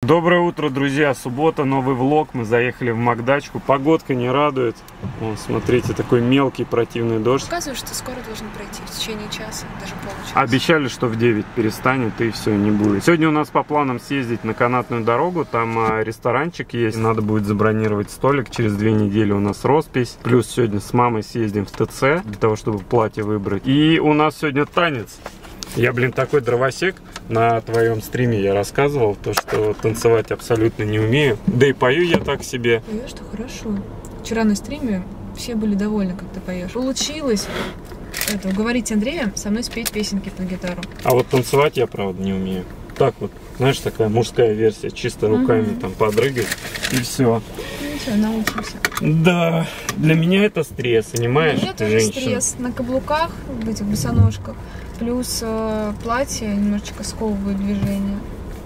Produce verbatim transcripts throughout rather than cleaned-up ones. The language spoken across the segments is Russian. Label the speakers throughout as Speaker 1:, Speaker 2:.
Speaker 1: Доброе утро, друзья! Суббота, новый влог. Мы заехали в Макдачку. Погодка не радует. О, смотрите, такой мелкий противный дождь.
Speaker 2: Показывают, что скоро должен пройти в течение часа, даже получаса.
Speaker 1: Обещали, что в девять перестанет и все, не будет. Сегодня у нас по планам съездить на канатную дорогу. Там а, ресторанчик есть. Надо будет забронировать столик. Через две недели у нас роспись. Плюс сегодня с мамой съездим в ТЦ для того, чтобы платье выбрать. И у нас сегодня танец. Я, блин, такой дровосек. На твоем стриме я рассказывал, то, что танцевать абсолютно не умею. Да и пою я так себе.
Speaker 2: Поешь-то хорошо. Вчера на стриме все были довольны, как ты поешь. Получилось это, уговорить Андрея со мной спеть песенки на гитару.
Speaker 1: А вот танцевать я, правда, не умею. Так вот, знаешь, такая мужская версия. Чисто руками угу. там подрыгать и все.
Speaker 2: Ну все, научимся.
Speaker 1: Да, для меня это стресс, понимаешь?
Speaker 2: Для меня тоже стресс. На каблуках, в этих босоножках. Плюс э, платье немножечко сковывает движение.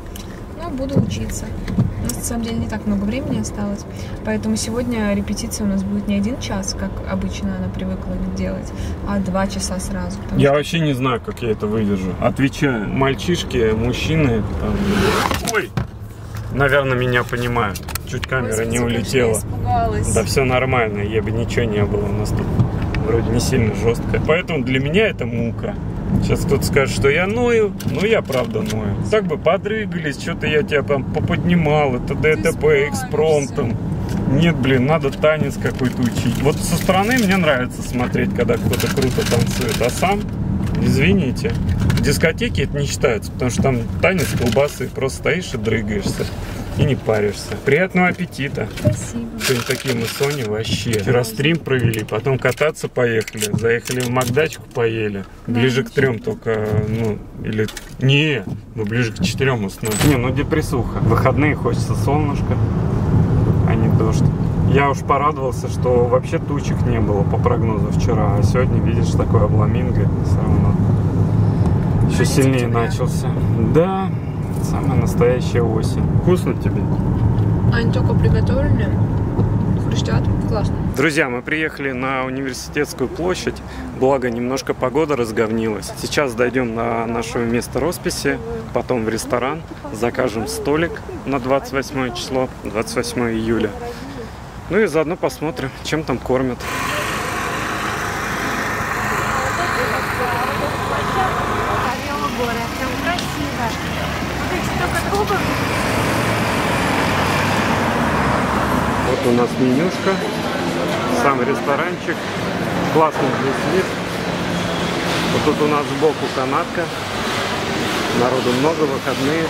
Speaker 2: Но буду учиться. У нас на самом деле не так много времени осталось. Поэтому сегодня репетиция у нас будет не один час, как обычно она привыкла делать, а два часа сразу.
Speaker 1: Я
Speaker 2: что...
Speaker 1: вообще не знаю, как я это выдержу. Отвечаю. Мальчишки, мужчины. Там... Ой! Наверное, меня понимают. Чуть камера Господи, не улетела. Да все нормально, я бы ничего не было. У нас тут вроде не сильно жестко. Поэтому для меня это мука. Сейчас кто-то скажет, что я ною, но я правда ною. Так бы подрыгались, что-то я тебя там поподнимал, это ДТП, экспромтом. Нет, блин, надо танец какой-то учить. Вот со стороны мне нравится смотреть, когда кто-то круто танцует, а сам, извините, в дискотеке это не считается, потому что там танец колбасы, просто стоишь и дрыгаешься. И не паришься. Приятного аппетита.
Speaker 2: Спасибо.
Speaker 1: Сегодня такие мы с Соней вообще. Вчера стрим провели, потом кататься поехали. Заехали в Макдачку, поели. Ближе к трем только, ну, или... Не, мы ближе к четырем уснули. Не, ну депрессуха. В выходные хочется солнышко, а не дождь. Я уж порадовался, что вообще тучек не было по прогнозу вчера. А сегодня, видишь, такое обламинго все равно. Еще сильнее начался. Да. Самая настоящая осень. Вкусно тебе?
Speaker 2: Они только приготовлены. Хрустят. Классно.
Speaker 1: Друзья, мы приехали на Университетскую площадь. Благо, немножко погода разговнилась. Сейчас дойдем на наше место росписи, потом в ресторан. Закажем столик на двадцать восьмое число, двадцать восьмое июля. Ну и заодно посмотрим, чем там кормят. Вот у нас менюшка, сам ресторанчик, классный здесь вид. Вот тут у нас сбоку канатка, народу много, выходные.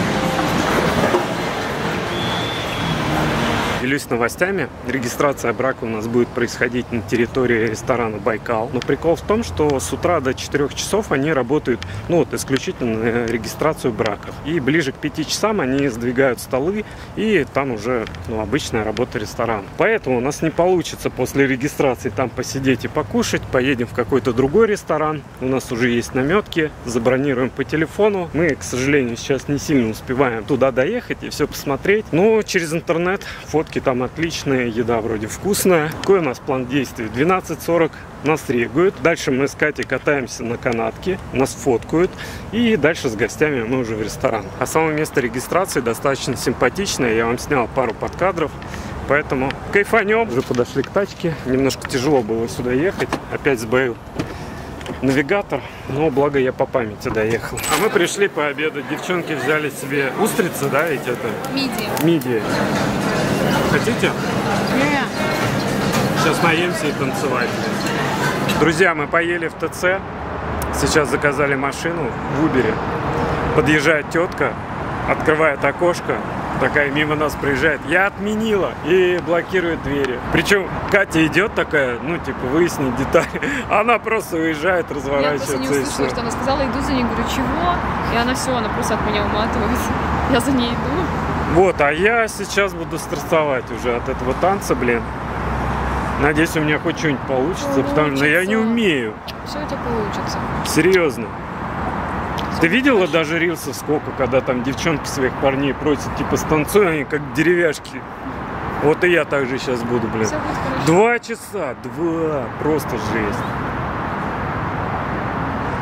Speaker 1: Делюсь новостями. Регистрация брака у нас будет происходить на территории ресторана «Байкал». Но прикол в том, что с утра до четырёх часов они работают, ну вот, исключительно на регистрацию браков. И ближе к пяти часам они сдвигают столы, и там уже, ну, обычная работа ресторана. Поэтому у нас не получится после регистрации там посидеть и покушать. Поедем в какой-то другой ресторан. У нас уже есть наметки, забронируем по телефону. Мы, к сожалению, сейчас не сильно успеваем туда доехать и все посмотреть. Но через интернет фото там отличная, еда вроде вкусная. Какой у нас план действий? В двенадцать сорок нас регают. Дальше мы с Катей катаемся на канатке, нас фоткают. И дальше с гостями мы уже в ресторан. А само место регистрации достаточно симпатичное. Я вам снял пару подкадров. Поэтому кайфанем. Уже подошли к тачке. Немножко тяжело было сюда ехать. Опять сбавил навигатор, но благо я по памяти доехал. А мы пришли пообедать. Девчонки взяли себе устрицы, да, ведь это?
Speaker 2: Мидии.
Speaker 1: Мидии. Хотите?
Speaker 2: Нет.
Speaker 1: Сейчас наемся и танцевать. Друзья, мы поели в ТЦ. Сейчас заказали машину в Убере. Подъезжает тетка, открывает окошко. Такая мимо нас проезжает. Я отменила. И блокирует двери. Причем Катя идет такая, ну, типа, выяснить детали. Она просто уезжает, разворачивается.
Speaker 2: Я просто не услышала, что она сказала, иду за ней. Говорю, чего? И она все, она просто от меня уматывается. Я за ней иду.
Speaker 1: Вот, а я сейчас буду стрессовать уже от этого танца, блин. Надеюсь, у меня хоть что-нибудь получится, получится, потому что я не умею.
Speaker 2: Все у тебя получится.
Speaker 1: Серьезно. Ты видела даже рилсов сколько, когда там девчонки своих парней просят, типа, станцуй, они как деревяшки. Вот и я так же сейчас буду, блин. Два часа, два, просто жесть.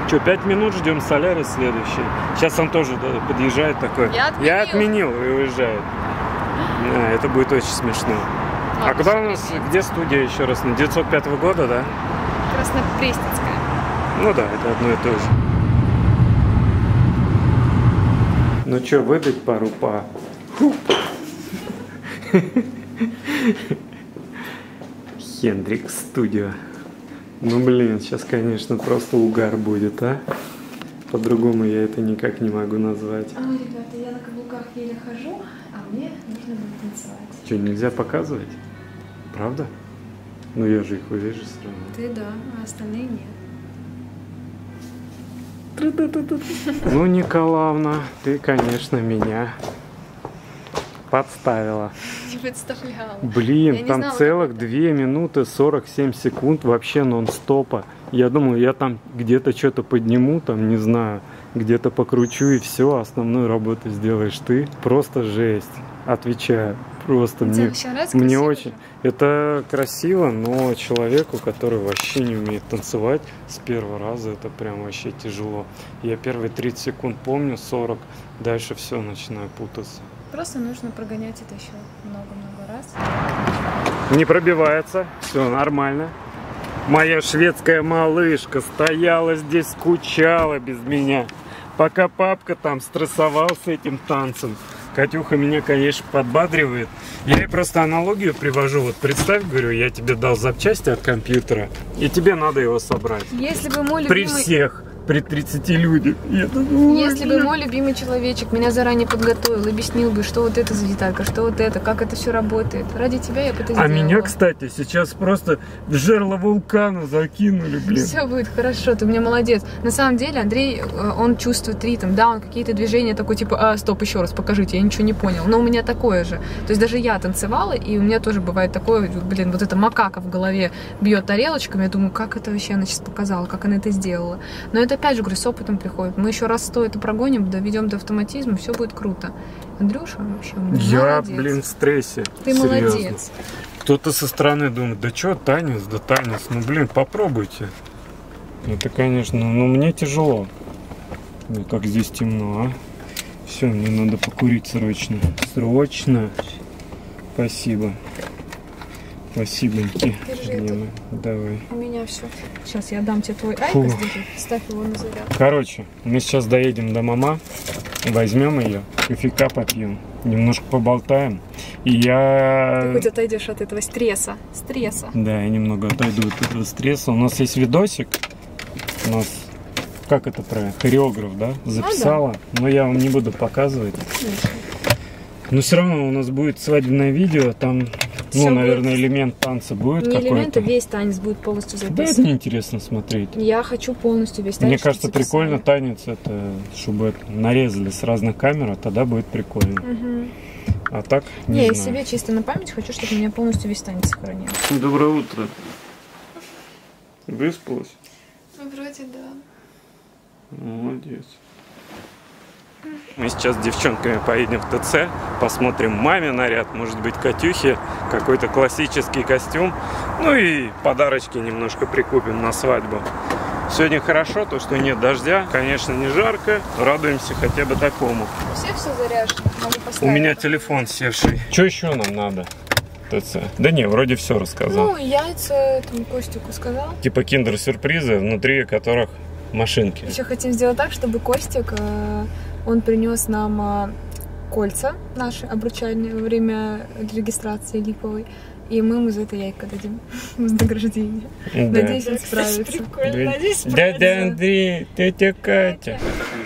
Speaker 1: Что, пять минут ждем Солярис следующий. Сейчас он тоже подъезжает такой.
Speaker 2: Я отменил.
Speaker 1: Я отменил и уезжает. Да, это будет очень смешно.
Speaker 2: Ладно,
Speaker 1: а куда у нас, где студия еще раз? На девятьсот пятого года, да?
Speaker 2: Краснопресненская.
Speaker 1: Ну да, это одно и то же. Ну что, выдать пару па? Хендрик студио. Ну блин, сейчас, конечно, просто угар будет, а? По-другому я это никак не могу назвать.
Speaker 2: А, ребята, я на каблуках еле хожу, а мне нужно будет танцевать.
Speaker 1: Что, нельзя показывать? Правда? Ну я же их увижу сразу.
Speaker 2: Ты да, а остальные нет.
Speaker 1: Ну, Николаевна, ты, конечно, меня подставила.
Speaker 2: Не представляла.
Speaker 1: Блин,
Speaker 2: Я не
Speaker 1: там
Speaker 2: знала,
Speaker 1: целых
Speaker 2: как это.
Speaker 1: две минуты сорок семь секунд вообще нон-стопа. Я думаю, я там где-то что-то подниму, там, не знаю, где-то покручу и все, основную работу сделаешь ты. Просто жесть. Отвечаю. Просто
Speaker 2: Тебе
Speaker 1: мне,
Speaker 2: вообще нравится
Speaker 1: мне
Speaker 2: красиво?
Speaker 1: очень. Это красиво, но человеку, который вообще не умеет танцевать, с первого раза это прям вообще тяжело. Я первые тридцать секунд помню, сорок, дальше все начинаю путаться.
Speaker 2: Просто нужно прогонять это еще много-много раз.
Speaker 1: Не пробивается, все нормально. Моя шведская малышка стояла здесь, скучала без меня. Пока папка там стрессовал с этим танцем. Катюха меня, конечно, подбадривает. Я ей просто аналогию привожу. Вот представь, говорю, я тебе дал запчасти от компьютера, и тебе надо его собрать.
Speaker 2: Если бы мой
Speaker 1: При
Speaker 2: любимый...
Speaker 1: всех. При тридцати людях. Я думаю,
Speaker 2: Если бы мой любимый человечек меня заранее подготовил, объяснил бы, что вот это за деталька, что вот это, как это все работает. Ради тебя я бы это сделала.
Speaker 1: А меня, кстати, сейчас просто в жерло вулкана закинули, блин.
Speaker 2: Все будет хорошо, ты у меня молодец. На самом деле, Андрей, он чувствует ритм, да, он какие-то движения такой, типа, а, стоп, еще раз покажите, я ничего не понял. Но у меня такое же. То есть даже я танцевала, и у меня тоже бывает такое, блин, вот эта макака в голове бьет тарелочками, я думаю, как это вообще она сейчас показала, как она это сделала. Но это опять же, говорю, с опытом приходит. Мы еще раз сто это прогоним, доведем до автоматизма, все будет круто. Андрюша вообще у меня
Speaker 1: Я,
Speaker 2: молодец.
Speaker 1: блин, в стрессе.
Speaker 2: Ты
Speaker 1: Серьезно.
Speaker 2: молодец.
Speaker 1: Кто-то со стороны думает, да что, танец, да танец. Ну, блин, попробуйте. Это, конечно, ну, мне тяжело. Ну, как здесь темно, а. Все, мне надо покурить срочно. Срочно. Спасибо. Спасибоньки.
Speaker 2: Держи
Speaker 1: Лена. Давай.
Speaker 2: У меня все. Сейчас я дам тебе твой
Speaker 1: Фу.
Speaker 2: айкос, держи, ставь его на заряд.
Speaker 1: Короче, мы сейчас доедем до мама, возьмем ее, кофейка попьем, немножко поболтаем. И я...
Speaker 2: Ты хоть отойдешь от этого стресса. Стресса.
Speaker 1: Да, я немного отойду от этого стресса. У нас есть видосик. У нас, как это правильно, хореограф, да, записала. Но я вам не буду показывать.
Speaker 2: Отлично.
Speaker 1: Но все равно у нас будет свадебное видео. Там,
Speaker 2: Всё
Speaker 1: ну, наверное,
Speaker 2: будет.
Speaker 1: элемент танца будет
Speaker 2: Не
Speaker 1: какой-то.
Speaker 2: элемент, а весь танец будет полностью
Speaker 1: Да, это
Speaker 2: записан.
Speaker 1: неинтересно смотреть.
Speaker 2: Я хочу полностью весь танец.
Speaker 1: Мне кажется,
Speaker 2: чтобы
Speaker 1: прикольно
Speaker 2: записали.
Speaker 1: танец, это, чтобы это нарезали с разных камер, а тогда будет прикольно.
Speaker 2: Мгм.
Speaker 1: А так, не,
Speaker 2: Не, я
Speaker 1: знаю.
Speaker 2: себе чисто на память хочу, чтобы у меня полностью весь танец сохранил.
Speaker 1: Доброе утро. Выспалась?
Speaker 2: Ну, вроде да.
Speaker 1: Молодец. Мы сейчас с девчонками поедем в ТЦ, посмотрим маме наряд, может быть, Катюхе, какой-то классический костюм. Ну и подарочки немножко прикупим на свадьбу. Сегодня хорошо, то что нет дождя, конечно, не жарко, радуемся хотя бы такому.
Speaker 2: У всех все заряжено, могу
Speaker 1: У
Speaker 2: поставить.
Speaker 1: меня телефон севший. Что еще нам надо? ТЦ. Да не, вроде все рассказал.
Speaker 2: Ну, яйца этому Костику сказал.
Speaker 1: Типа киндер-сюрпризы, внутри которых машинки.
Speaker 2: Еще хотим сделать так, чтобы Костик, э, он принес нам э, кольца наши обручальные во время регистрации липовой. И мы ему за это яйко дадим вознаграждение.
Speaker 1: Да.
Speaker 2: Надеюсь, он справится.
Speaker 1: Дядя Андрей, тетя Катя.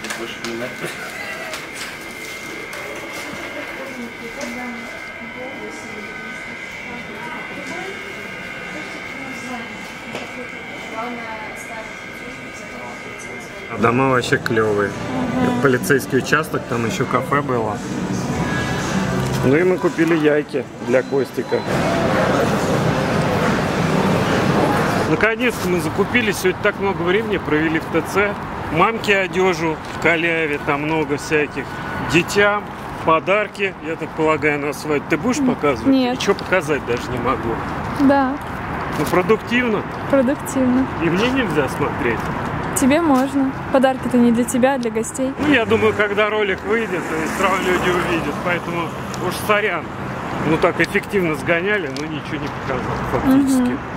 Speaker 1: Дома вообще клевые. Ага. Полицейский участок, там еще кафе было. Ну и мы купили яйки для Костика. Наконец-то мы закупили. Сегодня так много времени провели в ТЦ. Мамке одежу в Каляве, там много всяких. Детям подарки, я так полагаю, на свадьбу. Ты будешь показывать?
Speaker 2: Нет.
Speaker 1: Ничего показать даже не могу.
Speaker 2: Да,
Speaker 1: Ну, продуктивно.
Speaker 2: продуктивно.
Speaker 1: И мне нельзя смотреть.
Speaker 3: Тебе можно. Подарки-то не для тебя, а для гостей.
Speaker 1: Ну, я думаю, когда ролик выйдет, и сразу люди увидят. Поэтому уж сорян. Ну, так эффективно сгоняли, но ничего не показал фактически.
Speaker 3: Угу.